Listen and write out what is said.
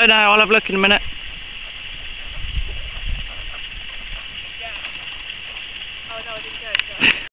don't know, I'll have a look in a minute. Yeah. Oh no, I didn't go.